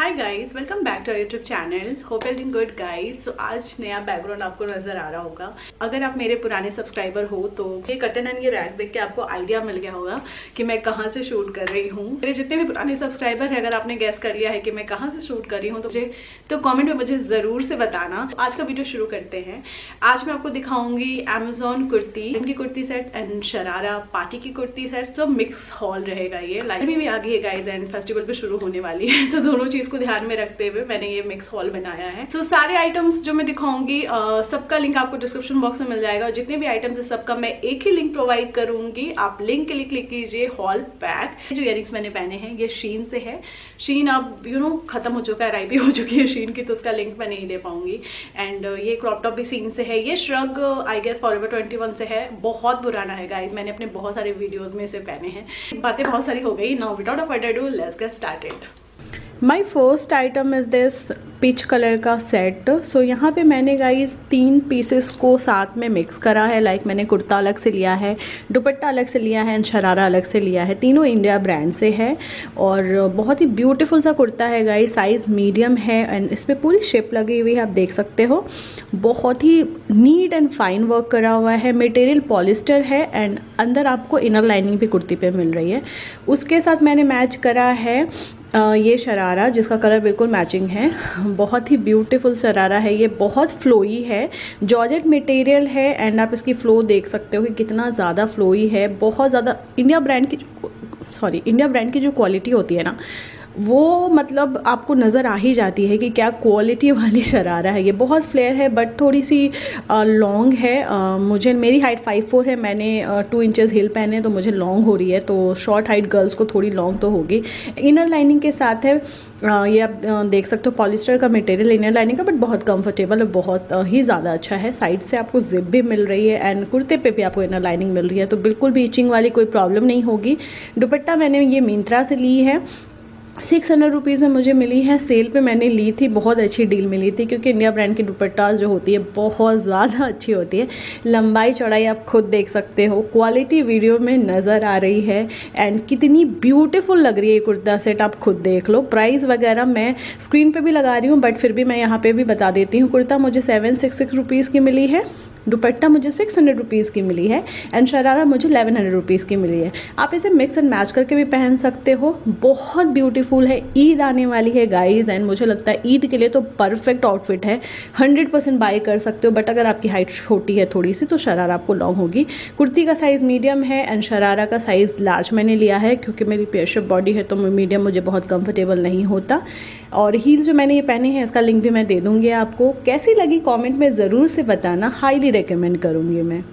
Hi guys, welcome back to YouTube channel. Hope you doing good guys. So आज नया background आपको नजर आ रहा होगा। अगर आप मेरे पुराने सब्सक्राइबर हो तो ये कर्टन एंड ये रैक देख के आपको आइडिया मिल गया होगा कि मैं कहाँ से शूट कर रही हूँ। मेरे जितने भी पुराने सब्सक्राइबर हैं, अगर आपने गैस कर लिया है कि मैं कहाँ से शूट कर रही हूँ तो कॉमेंट में मुझे ज़रूर से बताना। आज का वीडियो शुरू करते हैं। आज मैं आपको दिखाऊंगी अमेजोन कुर्ती, इनकी kurti set and sharara party की कुर्ती सेट। सब मिक्स हॉल रहेगा। ये लाइट भी आ गई है गाइज एंड फेस्टिवल भी शुरू होने वाली है, तो दोनों चीज को ध्यान में रखते हुए मैंने ये मिक्स हॉल बनाया है। तो सारे आइटम्स जो मैं दिखाऊंगी सबका लिंक आपको डिस्क्रिप्शन बॉक्स में मिल जाएगा। और जितने भी आइटम्स है सबका मैं एक ही लिंक प्रोवाइड करूंगी। आप लिंक के लिए क्लिक कीजिए। Hall pack. जो इयरिंग्स मैंने पहने हैं ये शीन से है। शीन अब खत्म हो चुका है, राइपी हो चुकी है शीन की, तो उसका लिंक मैं नहीं दे पाऊंगी। एंड ये क्रॉप टॉप भी शीन से है। ये श्रग आई गेस फॉरएवर 21 से है। बहुत पुराना है गाइज, मैंने अपने बहुत सारे वीडियोज में इसे पहने हैं। बातें बहुत सारी हो गई। Now without further ado let's get started. My first item is this peach colour का सेट। सो यहाँ पे मैंने गाइज 3 पीसेस को साथ में मिक्स करा है। लाइक मैंने कुर्ता अलग से लिया है, दुपट्टा अलग से लिया है एंड शरारा अलग से लिया है। तीनों इंडिया ब्रांड से है और बहुत ही ब्यूटीफुल सा कुर्ता है गाइज। साइज़ मीडियम है एंड इस पर पूरी शेप लगी हुई है, आप देख सकते हो। बहुत ही नीट एंड फाइन वर्क करा हुआ है। मटेरियल पॉलिस्टर है एंड अंदर आपको इनर लाइनिंग भी कुर्ती पे मिल रही है। उसके साथ मैंने मैच करा है ये शरारा, जिसका कलर बिल्कुल मैचिंग है। बहुत ही ब्यूटीफुल शरारा है। ये बहुत फ्लोई है, जॉर्जेट मटेरियल है एंड आप इसकी फ्लो देख सकते हो कि कितना ज़्यादा फ्लोई है। बहुत ज़्यादा इंडिया ब्रांड की जो क्वालिटी होती है ना, वो मतलब आपको नज़र आ ही जाती है कि क्या क्वालिटी वाली शरारा है। ये बहुत फ्लेयर है बट थोड़ी सी लॉन्ग है। मेरी हाइट 5'4" है। मैंने 2 इंचेस हील पहने तो मुझे लॉन्ग हो रही है, तो शॉर्ट हाइट गर्ल्स को थोड़ी लॉन्ग तो होगी। इनर लाइनिंग के साथ है। ये आप देख सकते हो पॉलिस्टर का मटेरियल इनर लाइनिंग का, बट बहुत कंफर्टेबल है, बहुत ही ज़्यादा अच्छा है। साइड से आपको जिप भी मिल रही है एंड कुर्ते पे भी आपको इनर लाइनिंग मिल रही है, तो बिल्कुल भी इचिंग वाली कोई प्रॉब्लम नहीं होगी। दुपट्टा मैंने ये मिंत्रा से ली है। 600 रुपीज़ में मुझे मिली है। सेल पे मैंने ली थी, बहुत अच्छी डील मिली थी, क्योंकि इंडिया ब्रांड की दुपट्टास जो होती है बहुत ज़्यादा अच्छी होती है। लंबाई चौड़ाई आप खुद देख सकते हो। क्वालिटी वीडियो में नज़र आ रही है एंड कितनी ब्यूटीफुल लग रही है ये कुर्ता सेट, आप खुद देख लो। प्राइस वगैरह मैं स्क्रीन पे भी लगा रही हूँ, बट फिर भी मैं यहाँ पे भी बता देती हूँ। कुर्ता मुझे 766 रुपीज़ की मिली है, दुपट्टा मुझे 600 रुपीज़ की मिली है एंड शरारा मुझे 1100 रुपीज़ की मिली है। आप इसे मिक्स एंड मैच करके भी पहन सकते हो। बहुत ब्यूटीफुल है। ईद आने वाली है गाइज एंड मुझे लगता है ईद के लिए तो परफेक्ट आउटफिट है। 100% बाय कर सकते हो, बट अगर आपकी हाइट छोटी है थोड़ी सी तो शरारा आपको लॉन्ग होगी। कुर्ती का साइज़ मीडियम है एंड शरारा का साइज़ लार्ज मैंने लिया है, क्योंकि मेरी पेयर बॉडी है तो मीडियम मुझे बहुत कंफर्टेबल नहीं होता। और हील जो मैंने ये पहने हैं इसका लिंक भी मैं दे दूँगी आपको। कैसी लगी कॉमेंट में ज़रूर से बताना, हाईली रेकमेंड करूँगी मैं।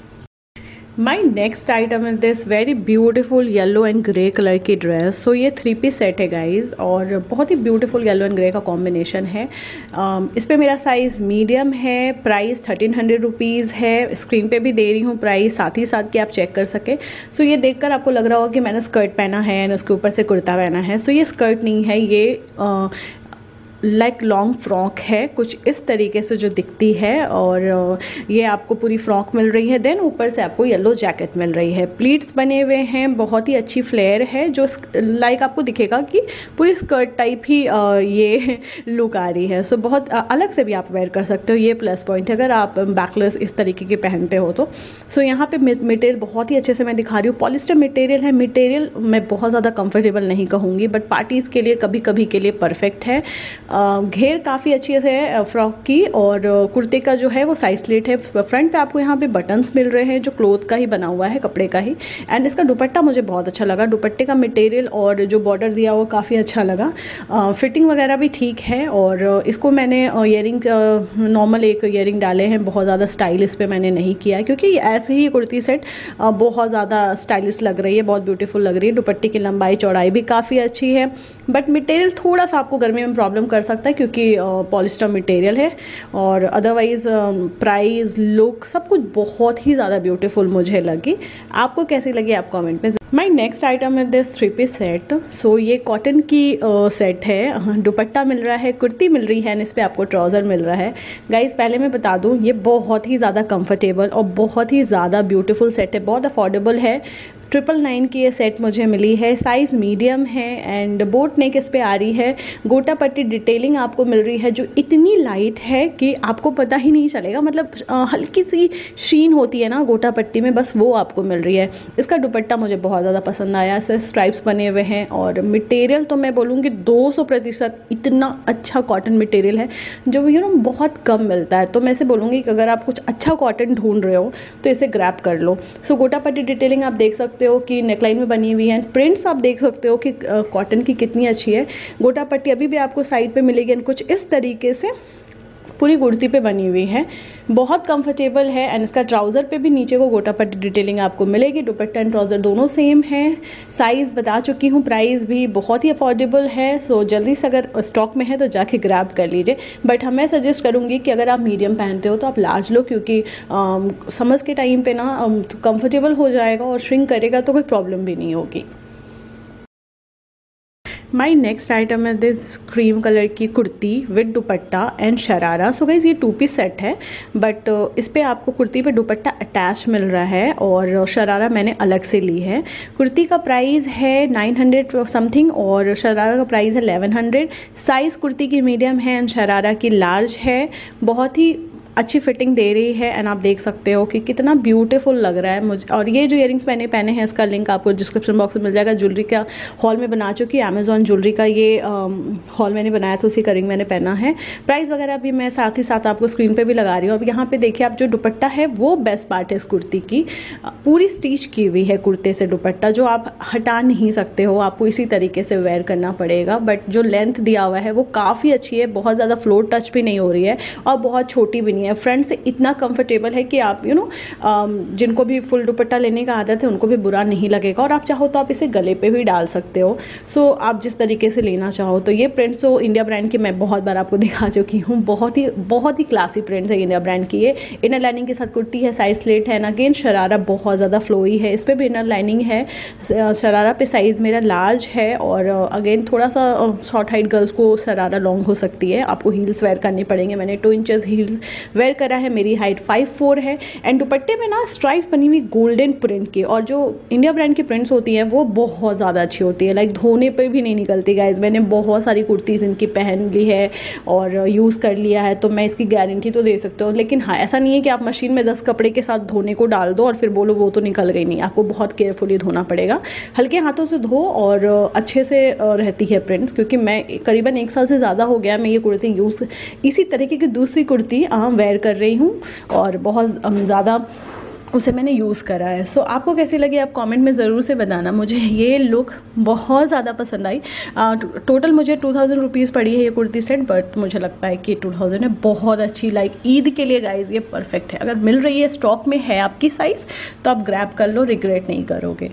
My next item is this very beautiful yellow and grey colour की ड्रेस। सो ये 3 पीस सेट है गाइज और बहुत ही ब्यूटीफुल येलो एंड ग्रे का कॉम्बिनेशन है। इस पर मेरा साइज़ मीडियम है। प्राइस 1300 रुपीज़ है। स्क्रीन पे भी दे रही हूँ प्राइस, साथ ही साथ कि आप चेक कर सके। सो ये देखकर आपको लग रहा होगा कि मैंने स्कर्ट पहना है एंड उसके ऊपर से कुर्ता पहना है। सो ये स्कर्ट नहीं है, ये लाइक लॉन्ग फ्रॉक है, कुछ इस तरीके से जो दिखती है। और ये आपको पूरी फ्रॉक मिल रही है, देन ऊपर से आपको येलो जैकेट मिल रही है। प्लीट्स बने हुए हैं, बहुत ही अच्छी फ्लेयर है, जो लाइक आपको दिखेगा कि पूरी स्कर्ट टाइप ही ये लुक आ रही है। सो बहुत अलग से भी आप वेयर कर सकते हो। ये प्लस पॉइंट है अगर आप बैकलेस इस तरीके के पहनते हो तो। सो यहाँ पे मटेरियल बहुत ही अच्छे से मैं दिखा रही हूँ। पॉलिस्टर मटेरियल है। मटेरियल मैं बहुत ज़्यादा कंफर्टेबल नहीं कहूँगी, बट पार्टीज़ के लिए कभी कभी के लिए परफेक्ट है। घेर काफ़ी अच्छी है फ्रॉक की और कुर्ते का जो है वो साइड स्लिट है। फ्रंट पे आपको यहाँ पे बटन्स मिल रहे हैं जो क्लोथ का ही बना हुआ है, कपड़े का ही। एंड इसका दुपट्टा मुझे बहुत अच्छा लगा। दुपट्टे का मटेरियल और जो बॉर्डर दिया वो काफ़ी अच्छा लगा। फिटिंग वगैरह भी ठीक है। और इसको मैंने ईयरिंग नॉर्मल एक ईयरिंग डाले हैं, बहुत ज़्यादा स्टाइल इस पर मैंने नहीं किया, क्योंकि ऐसे ही कुर्ती सेट बहुत ज़्यादा स्टाइलिश लग रही है, बहुत ब्यूटीफुल लग रही है। दुपट्टे की लंबाई चौड़ाई भी काफ़ी अच्छी है, बट मटेरियल थोड़ा सा आपको गर्मी में प्रॉब्लम कर सकता है, क्योंकि पॉलिस्टर मटेरियल है। और अदरवाइज प्राइस लुक सब कुछ बहुत ही ज़्यादा ब्यूटीफुल मुझे लगी। आपको कैसी लगी आप कमेंट में। माई नेक्स्ट आइटम है दिस 3 पीस सेट। सो ये कॉटन की सेट है। दुपट्टा मिल रहा है, कुर्ती मिल रही है एंड इस पर आपको ट्राउज़र मिल रहा है। गाइज पहले मैं बता दूँ, ये बहुत ही ज़्यादा कंफर्टेबल और बहुत ही ज़्यादा ब्यूटीफुल सेट है। बहुत अफोर्डेबल है। 999 की ये सेट मुझे मिली है। साइज़ मीडियम है एंड बोट नेक इस पर आ रही है। गोटा पट्टी डिटेलिंग आपको मिल रही है जो इतनी लाइट है कि आपको पता ही नहीं चलेगा, मतलब हल्की सी शीन होती है ना गोटा पट्टी में, बस वो आपको मिल रही है। इसका दुपट्टा मुझे बहुत ज़्यादा पसंद आया, इससे स्ट्राइप्स बने हुए हैं और मटेरियल तो मैं बोलूँगी 200% इतना अच्छा कॉटन मटेरियल है जो बहुत कम मिलता है। तो मैं इसे बोलूँगी कि अगर आप कुछ अच्छा कॉटन ढूंढ रहे हो तो इसे ग्रैब कर लो। सो गोटा पट्टी डिटेलिंग आप देख सकते हो कि नेकलाइन में बनी हुई है। प्रिंट्स आप देख सकते हो कि कॉटन की कितनी अच्छी है। गोटा पट्टी अभी भी आपको साइड पे मिलेगी कुछ इस तरीके से पूरी कुर्ती पे बनी हुई है, बहुत कंफर्टेबल है। एंड इसका ट्राउज़र पे भी नीचे को गोटा पट्टी डिटेलिंग आपको मिलेगी। दुपट्टा एंड ट्राउज़र दोनों सेम है। साइज़ बता चुकी हूँ, प्राइस भी बहुत ही अफोर्डेबल है। सो जल्दी से अगर स्टॉक में है तो जाके ग्रैब कर लीजिए। बट मैं सजेस्ट करूँगी कि अगर आप मीडियम पहनते हो तो आप लार्ज लो, क्योंकि समर्स के टाइम पे ना कंफर्टेबल हो जाएगा और श्रिंक करेगा तो कोई प्रॉब्लम भी नहीं होगी। माई नेक्स्ट आइटम है दिस क्रीम कलर की kurti with dupatta and sharara. So guys ये 2 पीस सेट है, बट इस पे आपको कुर्ती पे दुपट्टा अटैच मिल रहा है और शरारा मैंने अलग से ली है। कुर्ती का प्राइस है 900 समथिंग और शरारा का प्राइस है 1100। साइज़ कुर्ती की मीडियम है एंड शरारा की लार्ज है। बहुत ही अच्छी फिटिंग दे रही है एंड आप देख सकते हो कि कितना ब्यूटीफुल लग रहा है मुझे। और ये जो इयरिंग्स मैंने पहने हैं इसका लिंक आपको डिस्क्रिप्शन बॉक्स में मिल जाएगा। ज्वेलरी का हॉल में बना चुकी है, अमेजॉन ज्वेलरी का ये हॉल मैंने बनाया था, उसी का रिंग मैंने पहना है। प्राइस वगैरह भी मैं साथ ही साथ आपको स्क्रीन पे भी लगा रही हूँ। अब यहाँ पे देखिए आप, जो दुपट्टा है वो बेस्ट पार्ट है इस कुर्ती की। पूरी स्टिच की हुई है कुर्ते से दुपट्टा, जो आप हटा नहीं सकते हो, आपको इसी तरीके से वेयर करना पड़ेगा। बट जो लेंथ दिया हुआ है वो काफ़ी अच्छी है, बहुत ज़्यादा फ्लोर टच भी नहीं हो रही है और बहुत छोटी भी नहीं है। फ्रंट से इतना कंफर्टेबल है कि आप जिनको भी फुल दुपट्टा लेने का आदत है उनको भी बुरा नहीं लगेगा। और आप चाहो तो आप इसे गले पे भी डाल सकते हो। सो आप जिस तरीके से लेना चाहो। तो ये प्रिंट्स तो इंडिया ब्रांड की मैं बहुत बार आपको दिखा चुकी हूँ, बहुत ही क्लासी प्रिंट्स है इंडिया ब्रांड की। ये इनर लाइनिंग के साथ कुर्ती है, साइज स्लेट है। अगेन शरारा बहुत ज़्यादा फ्लोई है, इस पर भी इनर लाइनिंग है। शरारा पे साइज़ मेरा लार्ज है और अगेन थोड़ा सा शॉर्ट हाइट गर्ल्स को शरारा लॉन्ग हो सकती है, आपको हील्स वेयर करने पड़ेंगे। मैंने 2 इंचेस हील्स वेयर करा है, मेरी हाइट 5'4" है। एंड दुपट्टे में ना स्ट्राइप्स बनी हुई गोल्डन प्रिंट की, और जो इंडिया ब्रांड की प्रिंट्स होती हैं वो बहुत ज़्यादा अच्छी होती है, लाइक धोने पे भी नहीं निकलती गाइज। मैंने बहुत सारी कुर्तीज़ इनकी पहन ली है और यूज़ कर लिया है, तो मैं इसकी गारंटी तो दे सकती हूँ। लेकिन हाँ, ऐसा नहीं है कि आप मशीन में 10 कपड़े के साथ धोने को डाल दो और फिर बोलो वो तो निकल गई नहीं। आपको बहुत केयरफुली धोना पड़ेगा, हल्के हाथों से धो और अच्छे से रहती है प्रिंट्स। क्योंकि मैं करीबन 1 साल से ज़्यादा हो गया मैं ये कुर्ती यूज़, इसी तरीके की दूसरी कुर्ती वेयर कर रही हूँ और बहुत ज़्यादा उसे मैंने यूज़ करा है। सो आपको कैसी लगी आप कमेंट में ज़रूर से बताना। मुझे ये लुक बहुत ज़्यादा पसंद आई। टोटल मुझे 2000 रुपीज़ पड़ी है ये कुर्ती सेट, बट मुझे लगता है कि 2000 है बहुत अच्छी। लाइक ईद के लिए गाइज ये परफेक्ट है। अगर मिल रही है, स्टॉक में है आपकी साइज़, तो आप ग्रैब कर लो, रिग्रेट नहीं करोगे।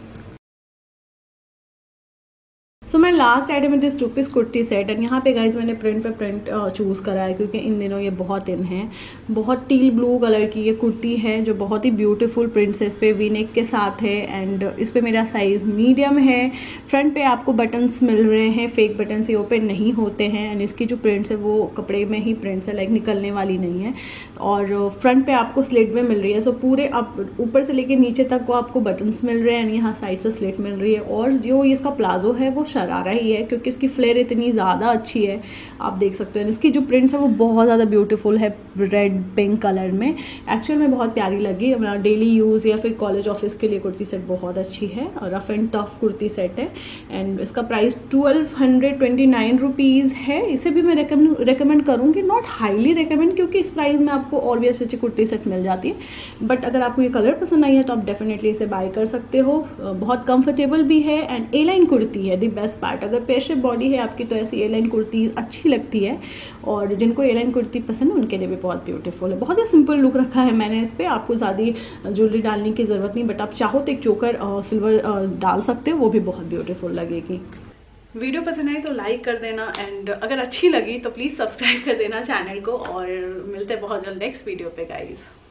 सो मैं लास्ट आइटम है this 2 piece kurti set. And यहाँ पे गाइज मैंने प्रिंट पे प्रिंट चूज़ करा है क्योंकि इन दिनों ये बहुत इन है। बहुत टील ब्लू कलर की ये कुर्ती है जो बहुत ही ब्यूटीफुल प्रिंट्स है, इस पर वी नेक के साथ है। एंड इस पर मेरा साइज़ मीडियम है। फ्रंट पे आपको बटन्स मिल रहे हैं, फेक बटन्स ये ओपन नहीं होते हैं। एंड इसकी जो प्रिंट्स है वो कपड़े में ही प्रिंट्स है, लाइक निकलने वाली नहीं है। और फ्रंट पे आपको स्लिट में मिल रही है। सो पूरे आप ऊपर से लेके नीचे तक को आपको बटन्स मिल रहे हैं, यहाँ साइड से स्लिट मिल रही है। और जो इसका प्लाजो है वो शरारा ही है क्योंकि इसकी फ्लेयर इतनी ज़्यादा अच्छी है, आप देख सकते हैं। इसकी जो प्रिंट्स है वो बहुत ज़्यादा ब्यूटीफुल है, रेड पिंक कलर में। एक्चुअल में बहुत प्यारी लगी। डेली यूज़ या फिर कॉलेज ऑफिस के लिए कुर्ती सेट बहुत अच्छी है और rough and tough kurti set है। एंड इसका प्राइस 1229 रुपीज़ है। इसे भी मैं रिकमेंड करूँगी, नॉट हाईली रिकमेंड, क्योंकि इस प्राइस में आपको और भी अच्छी कुर्ती सेट मिल जाती है। बट अगर आपको ये कलर पसंद आई है तो आप डेफिनेटली इसे बाय कर सकते हो। बहुत कंफर्टेबल भी है एंड ए लाइन कुर्ती है, द बेस्ट पार्ट। अगर पेयर शेप बॉडी है आपकी तो ऐसी ए लाइन कुर्ती अच्छी लगती है, और जिनको ए लाइन कुर्ती पसंद है उनके लिए भी बहुत ब्यूटीफुल है। बहुत ही सिंपल लुक रखा है मैंने इस पर, आपको ज़्यादा ज्वेलरी डालने की ज़रूरत नहीं, बट आप चाहो तो एक चोकर सिल्वर डाल सकते हो, वो भी बहुत ब्यूटीफुल लगेगी। वीडियो पसंद आई तो लाइक कर देना, एंड अगर अच्छी लगी तो प्लीज़ सब्सक्राइब कर देना चैनल को, और मिलते हैं बहुत जल्द नेक्स्ट वीडियो पे गाइज।